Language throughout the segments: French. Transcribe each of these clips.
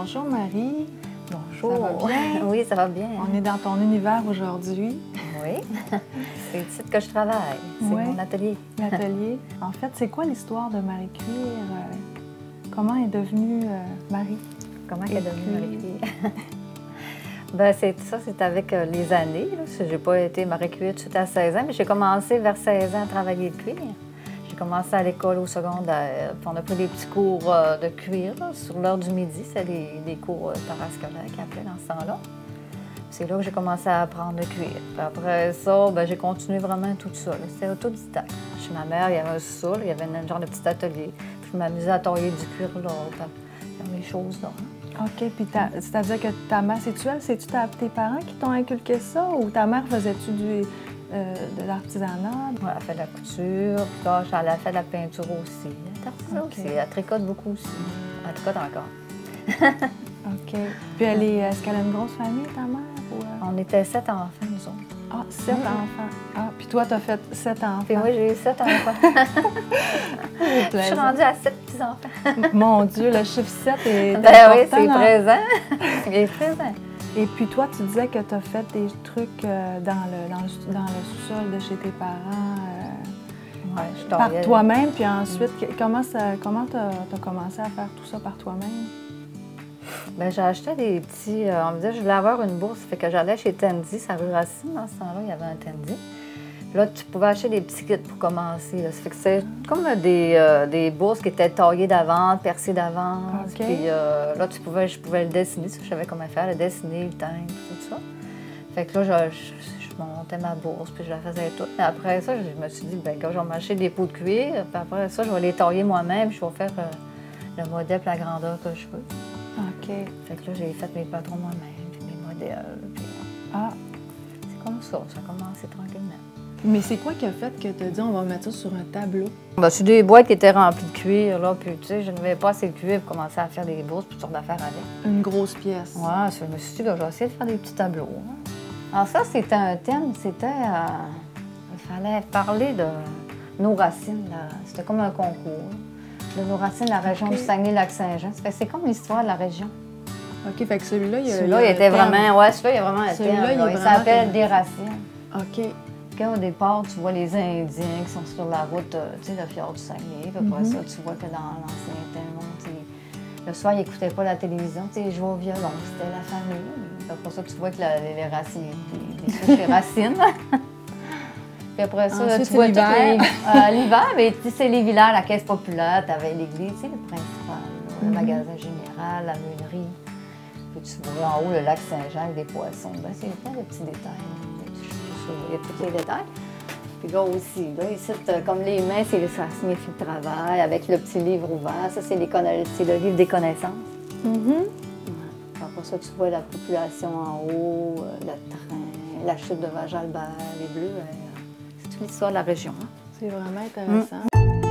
Bonjour Marie. Bonjour. Ça va bien? Oui, ça va bien. On est dans ton univers aujourd'hui. Oui, c'est ici que je travaille. C'est mon atelier. L'atelier. En fait, c'est quoi l'histoire de Marie Cuir? Comment elle est devenue Marie? Comment elle est devenue Marie Cuir? Ben, c'est avec les années. Je n'ai pas été Marie Cuir tout de suite à 16 ans, mais j'ai commencé vers 16 ans à travailler le cuir. J'ai commencé à l'école au secondaire. Puis on a pris des petits cours de cuir là, sur l'heure du midi. C'est des cours parascolaires qu'ils appelaient dans ce temps-là. C'est là que j'ai commencé à apprendre le cuir. Puis après ça, ben, j'ai continué vraiment tout ça. C'était autodidacte. Chez ma mère, il y avait un sol, il y avait un genre de petit atelier. Puis je m'amusais à tailler du cuir là, faire les choses là. OK, puis c'est-à-dire que ta mère, c'est-tu tes parents qui t'ont inculqué ça ou ta mère faisait-tu de l'artisanat? Ouais, elle fait de la couture, puis tard, elle a fait de la peinture aussi. Elle est aussi. Elle tricote beaucoup aussi. Elle tricote encore. OK. Puis est-ce qu'elle a une grosse famille, ta mère? Ou... On était 7 enfants, nous autres. Ah, 7 enfants. Ah, puis toi, tu as fait 7 enfants. Puis oui, j'ai 7 enfants. Je suis rendue à 7 petits-enfants. Mon Dieu, le chiffre 7 est ben important. Oui, c'est présent. Il est présent. Et puis toi, tu disais que tu as fait des trucs dans le sous-sol de chez tes parents. Par toi-même, puis ensuite, comment tu as commencé à faire tout ça par toi-même? Bien, j'ai acheté des petits... on me disait que je voulais avoir une bourse, fait que j'allais chez Tendy, à rue Racine, dans ce temps-là, il y avait un Tendy. Là, tu pouvais acheter des petits kits pour commencer. Là. Ça fait que c'est comme des bourses qui étaient taillées d'avance, percées d'avance. Okay. Puis là, je pouvais le dessiner, je savais comment faire, le dessiner, le teindre, tout ça. Fait que là, je montais ma bourse, puis je la faisais toute. Mais après ça, je me suis dit, bien, quand je vais m'acheter des pots de cuir, puis après ça, je vais les tailler moi-même, je vais faire le modèle et la grandeur que je veux. OK. Fait que là, j'ai fait mes patrons moi-même, puis mes modèles. Puis, c'est comme ça a commencé tranquillement. Mais c'est quoi qui a fait que tu as dit on va mettre ça sur un tableau? Ben, c'est des boîtes qui étaient remplies de cuir, là, puis tu sais, je n'avais pas assez de cuir pour commencer à faire des bourses, toutes sortes d'affaires avec. Une grosse pièce. Ouais, je me suis dit, là, je vais essayer de faire des petits tableaux. Hein. Alors ça, c'était un thème, il fallait parler de nos racines, c'était comme un concours, de nos racines, la région du Saguenay-Lac-Saint-Jean. C'est comme l'histoire de la région. OK, fait que celui-là, il y a celui-là, il était vraiment, celui-là, il y a vraiment un thème. Il s'appelle Des racines. OK. Quand au départ, tu vois les Indiens qui sont sur la route, tu sais, le fjord du Saguenay. Puis après ça, tu vois que dans l'ancien temps, le soir, ils n'écoutaient pas la télévision, tu sais, ils jouaient au violon, c'était la famille. Puis après ça, tu vois que les racines, des souches et racines. Puis après ça, ensuite, tu vois l'hiver. L'hiver, mais c'est les villages, la caisse populaire, tu avais l'église, tu sais, le principal, le magasin général, la meunerie. Puis tu vois en haut le lac Saint-Jean avec des poissons. Ben, c'est plein de petits détails. Il y a tous les détails. Puis là aussi, là, ici, comme les mains, ça signifie le travail, avec le petit livre ouvert. Ça, c'est le livre des connaissances. Après ça, tu vois la population en haut, le train, la chute de Val-Jalbert, les Bleus. C'est toute l'histoire de la région. Hein? C'est vraiment intéressant.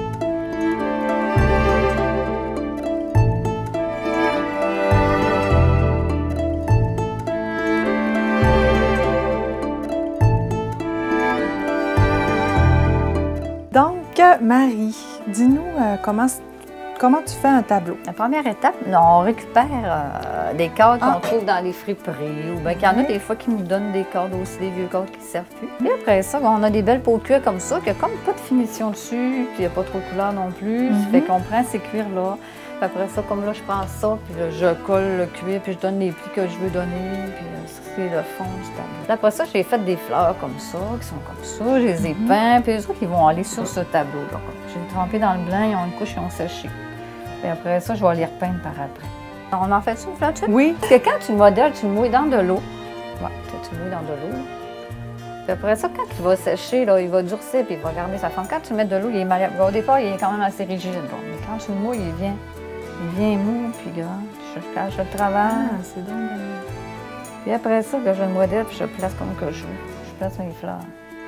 Donc, Marie, dis-nous comment tu fais un tableau? La première étape, on récupère des cadres qu'on trouve dans les friperies ou bien qu'il y en a des fois qui nous donnent des cadres aussi, des vieux cadres qui ne servent plus. Puis après ça, on a des belles peaux de cuir comme ça, qui a comme pas de finition dessus, puis il n'y a pas trop de couleur non plus. Ça fait qu'on prend ces cuirs-là. Puis après ça, comme là, je prends ça, puis là, je colle le cuir, puis je donne les plis que je veux donner, puis ça, c'est le fond du tableau. Puis après ça, j'ai fait des fleurs comme ça, qui sont comme ça, je les ai peints, puis les autres, ils vont aller sur ce tableau-là. J'ai trempé dans le blanc, ils ont une couche, ils ont séché. Puis après ça, je vais les repeindre par après. On en fait ça, une fleur dessus? Oui. Parce que quand tu le modèles, tu le mouilles dans de l'eau. Ouais, tu le mouilles dans de l'eau. Puis après ça, quand il va sécher, là, il va durcir, puis il va garder sa forme. Quand tu le mets de l'eau, il est malléable. Au départ, il est quand même assez rigide. Bon. Mais quand tu le mouilles, il vient mou, puis regarde, je le travaille. Ah, c'est donc bien. Puis après ça, je le modèle, puis je le place comme que je veux. Je place mes fleurs.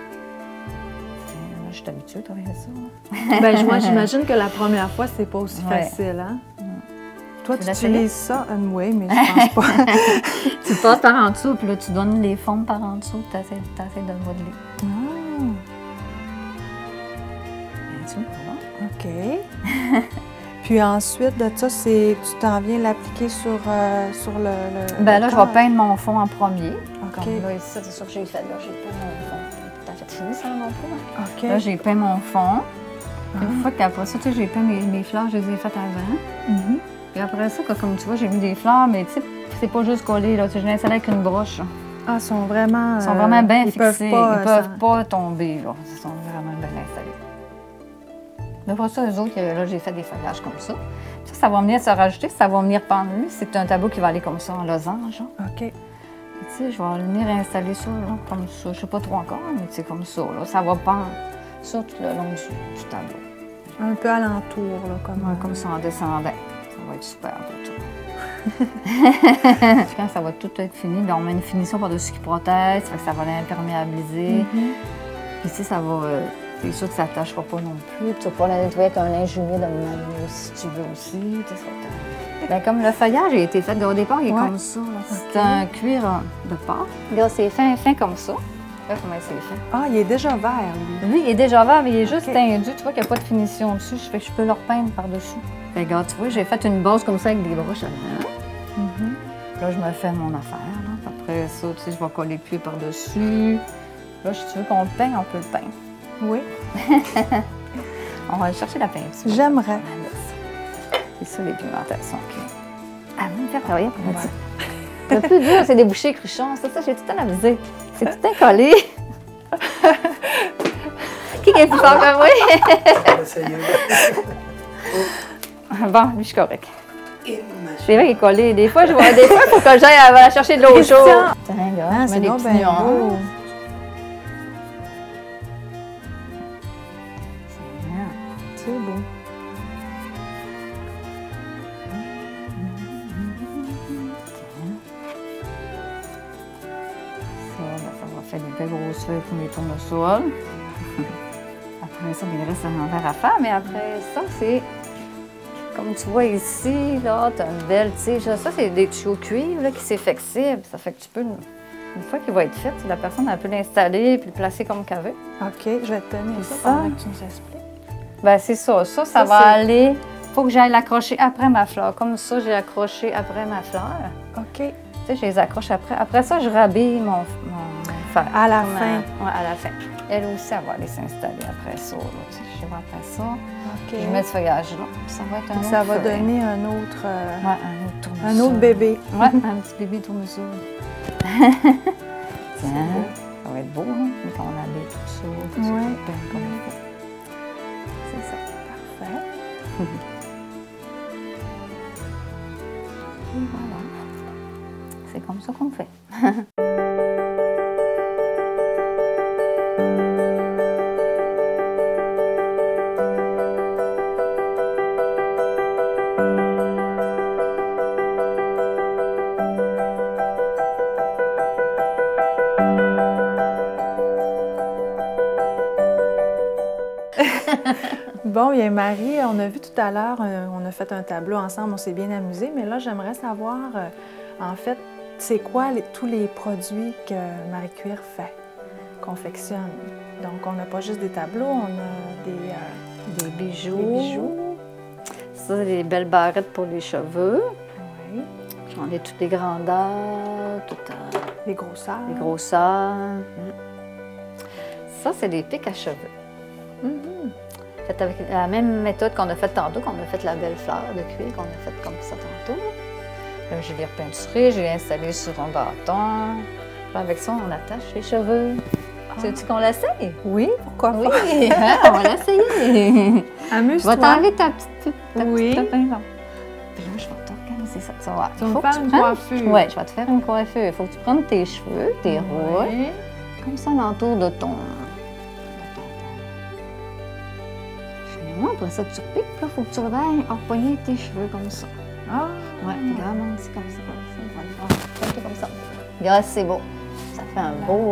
Je suis habituée à travailler ça. Ben, moi, j'imagine que la première fois, c'est pas aussi facile, hein? Toi, tu utilises ça, oui, mais je pense pas. Tu passes par en dessous, puis là, tu donnes les fonds par en dessous, tu essaies de le modeler. Ah! OK. Puis ensuite de ça, tu t'en viens l'appliquer sur le Ben là, le je corps. vais peindre mon fond en premier. OK. Comme là, ici, c'est ça que j'ai fait. Là, j'ai peint mon fond. T'as fait fini ça non plus? Hein? OK. Là, j'ai peint mon fond. Une fois qu'après ça, tu sais, j'ai peint mes fleurs, je les ai faites avant. Mhm. Puis après ça, comme tu vois, j'ai mis des fleurs, mais tu sais, c'est pas juste collé, là. Tu sais, je l'ai installé avec une broche. Ah, ils sont vraiment... Ils sont vraiment bien ils fixés. peuvent Ils peuvent pas tomber, là. Ils sont vraiment bien installés. Mais pour ça, eux autres, là, j'ai fait des feuillages comme ça. Ça va venir se rajouter, ça va venir pendre. Lui, c'est un tableau qui va aller comme ça, en losange. OK. Tu sais, je vais venir installer ça, là, comme ça. Je sais pas trop encore, mais c'est comme ça, là. Ça va pendre ça tout le long du tableau. Un peu alentour, là, comme... Ouais, comme ça, en descendant. Ça va être super pour toi. Quand ça va tout être fini, bien, on met une finition par-dessus qui protège, ça fait que ça va l'imperméabiliser. Puis tu sais, ça va... c'est sûr que ça ne tâchera pas non plus. Tu vas pas la nettoyer avec un linge humide si tu veux aussi. Tu sais, bien, comme le feuillage a été fait au départ, il est comme ça. C'est un cuir de porc. Regarde, c'est fin comme ça. Regarde comment c'est fin. Ah, il est déjà vert, lui. Lui, il est déjà vert, mais il est juste tendu. Tu vois qu'il n'y a pas de finition dessus. Je fais que je peux le repeindre par-dessus. Fait que, regarde, tu vois, j'ai fait une base comme ça avec des broches avant. Là, je me fais mon affaire. Là. Après ça, tu sais, je vais coller le cuir par-dessus. Là, si tu veux qu'on le peigne, on peut le peindre. Oui. On va aller chercher la peinture. J'aimerais. C'est ça, les pigmentations. Ah, même faire travailler pour ça. Le plus dur, c'est des bouchées cruchons. Ça, j'ai tout le temps avisé. C'est tout le temps collé. Qui est plus fort que moi? Bon, lui, je suis correct. C'est vrai qu'il est collé. Des fois, il faut que j'aille aller chercher de l'eau chaude. Tiens, là, je mets des petits nuances. C'est beau. Ça va faire des belles grosses feuilles pour mes tournesols. Après ça, il reste un envers à faire, mais après ça, c'est comme tu vois ici, là, tu as une belle tige. Ça, c'est des tuyaux de cuivre là, qui c'est flexible. Ça fait que tu peux, une fois qu'il va être fait, la personne elle peut l'installer puis le placer comme qu'elle veut. OK, je vais te tenir ça Ça. pendant que tu nous expliques. Bien, c'est ça. Ça va aller. Il faut que j'aille l'accrocher après ma fleur. Comme ça, j'ai accroché après ma fleur. OK. Tu sais, je les accroche après. Après ça, je rhabille mon fer. À la fin. Oui, à la fin. Elle aussi, elle va aller s'installer après ça. Là. Tu sais, je vais après ça. OK. Je mets ce feuillage-là. Ça va être un autre Ça va feuille. donner un autre... Ouais, un autre tournesol. un autre bébé. Oui, un petit bébé tournesol. Tiens, ça va être beau, hein, quand on habille tout ça. Tout ça, Ouais. tout peint comme il faut. C'est ça. Parfait. Et voilà. C'est comme ça qu'on fait. Bon, bien Marie, on a vu tout à l'heure, on a fait un tableau ensemble, on s'est bien amusé, mais là, j'aimerais savoir, en fait, c'est quoi tous les produits que Marie Cuir fait, confectionne. Donc, on n'a pas juste des tableaux, on a Des bijoux. des bijoux. Ça, c'est des belles barrettes pour les cheveux. Oui. J'en ai toutes les grandeurs, toutes Les grosseurs. les grosseurs. Ça, c'est des pics à cheveux. Faites avec la même méthode qu'on a faite tantôt, qu'on a fait la belle fleur de cuir, qu'on a faite comme ça tantôt. Là, je l'ai repeinturé, je l'ai installé sur un bâton. Là, avec ça, on attache les cheveux. Tu veux-tu qu'on l'essaye? Oui, pourquoi pas? Oui, hein, on va l'essayer. Je Amuse-toi. vais t'enlever ta petite Oui. pince. Puis là, je vais t'organiser ça. Tu vas voir. Tu vas Faut me que faire une prennes- coiffure. Oui, je vais te faire une coiffure. Il faut que tu prennes tes cheveux, tes roues, Oui. comme ça, l'entour de ton... Après ça, tu repiques, là, il faut que tu reviennes empoigner tes cheveux comme ça. Ah, Ouais, regarde, c'est comme ça. On va le faire un peu comme ça. Regarde, c'est beau. Ça fait un beau...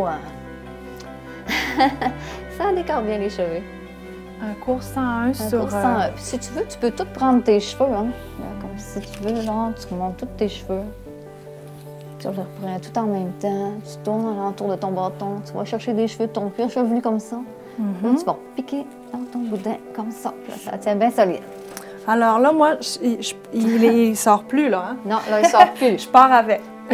ça décore bien les cheveux. un cours 101 Un sur... cours sans- Puis si tu veux, tu peux tout prendre tes cheveux. Hein. Comme si tu veux, genre, tu remontes tous tes cheveux. Tu les reprends tout en même temps. Tu tournes alentour de ton bâton. Tu vas chercher des cheveux de ton cuir chevelu comme ça. Là, tu vas piquer dans ton boudin comme ça. Puis là, ça tient bien solide. Alors là, moi, il sort plus, là. Hein? Non, là, il sort plus. Je pars avec. Tu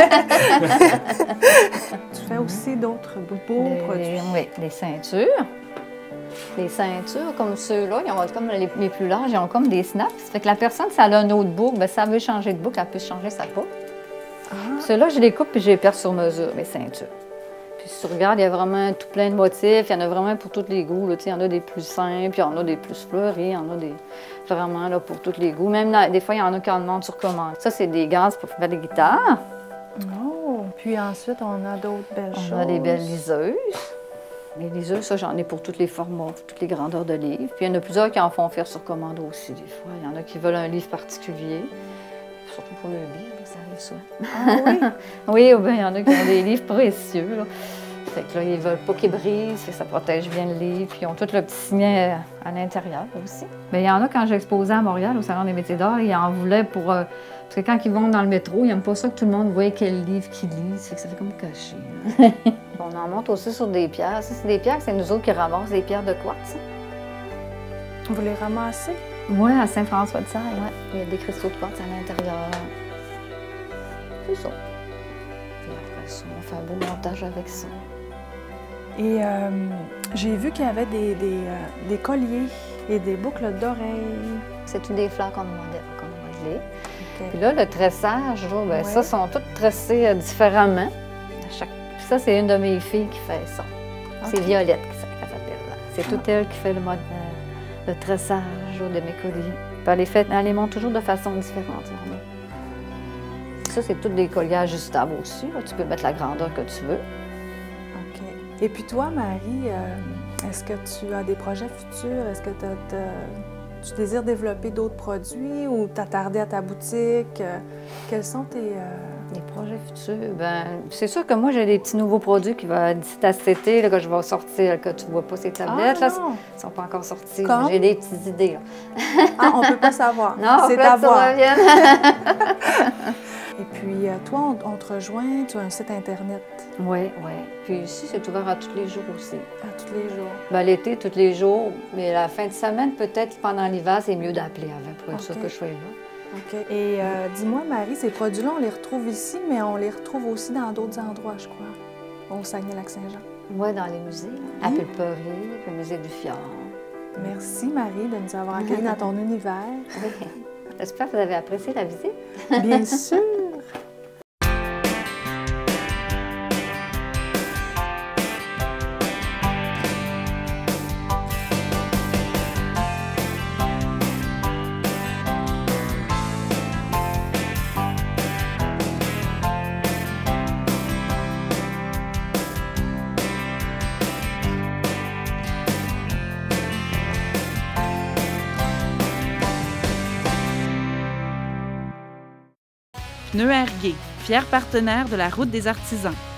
fais aussi d'autres beaux produits. Oui, des ceintures. Les ceintures comme ceux-là, ils ont comme les plus larges, ils ont comme des snaps. Ça fait que la personne, si elle a une autre boucle, bien, si elle veut changer de boucle, elle peut changer sa boucle. Ceux-là, je les coupe et je les perce sur mesure, mes ceintures. Puis si tu regardes, il y a vraiment tout plein de motifs. Il y en a vraiment pour tous les goûts. Là. Il y en a des plus simples, il y en a des plus fleuris, il y en a des vraiment là, pour tous les goûts. Même là, des fois, il y en a qui en demandent sur commande. Ça, c'est des gaz pour faire des guitares. Oh! Puis ensuite, on a d'autres belles choses. On a des belles liseuses. Les liseuses, ça, j'en ai pour tous les formats, pour toutes les grandeurs de livres. Puis il y en a plusieurs qui en font faire sur commande aussi, des fois. Il y en a qui veulent un livre particulier. Surtout pour le livre, ça arrive souvent. Ah oui? Oui, bien, il y en a qui ont des livres précieux. Là. Fait que là, ils veulent pas qu'ils brisent, ça protège bien le livre. Puis ils ont tout le petit signet à l'intérieur aussi. Bien, il y en a, quand j'ai exposé à Montréal, au Salon des métiers d'art, ils en voulaient pour... parce que quand ils vont dans le métro, ils n'aiment pas ça que tout le monde voit quel livre qu'ils lisent. Fait que ça fait comme caché. On en monte aussi sur des pierres. Ça, c'est des pierres, c'est nous autres qui ramassons des pierres de quartz. Vous les ramassez? Oui, à Saint-François-de-Salle, ouais. Il y a des cristaux de quartz à l'intérieur. C'est ça. Puis après ça, on fait un beau montage avec ça. Et j'ai vu qu'il y avait des colliers et des boucles d'oreilles. C'est toutes des fleurs qu'on a modelées. Okay. Puis là, le tressage, là, bien, ça, sont toutes tressées différemment. Puis ça, c'est une de mes filles qui fait ça. Okay. C'est Violette qui s'appelle là. C'est toute elle qui fait le tressage de mes colliers. Puis elle les monte toujours de façon différente. Ça, c'est toutes des colliers ajustables aussi. Là. Tu peux mettre la grandeur que tu veux. OK. Et puis toi, Marie, est-ce que tu as des projets futurs? Est-ce que tu désires développer d'autres produits ou t'attarder à ta boutique? Quels sont tes... Les projets futurs? Bien, c'est sûr que moi, j'ai des petits nouveaux produits qui vont d'ici à cet été, là, que je vais sortir, que tu ne vois pas ces tablettes. Ils ne sont pas encore sortis. J'ai des petites idées. Là. On ne peut pas savoir. Non, c'est à voir. Et puis, toi, on te rejoint, tu as un site Internet. Oui, oui. Puis ici, c'est ouvert à tous les jours aussi. À tous les jours? Bien, l'été, tous les jours. Mais la fin de semaine, peut-être pendant l'hiver, c'est mieux d'appeler avant pour être sûr que je sois là. OK. Et dis-moi, Marie, ces produits-là, on les retrouve ici, mais on les retrouve aussi dans d'autres endroits, je crois, au Saguenay-Lac-Saint-Jean. Oui, dans les musées. À Pulperie, le musée du Fjord. Merci, Marie, de nous avoir accueillis dans ton univers. Oui. J'espère que vous avez apprécié la visite. Bien sûr! Pneus Airgay, fier partenaire de la Route des artisans.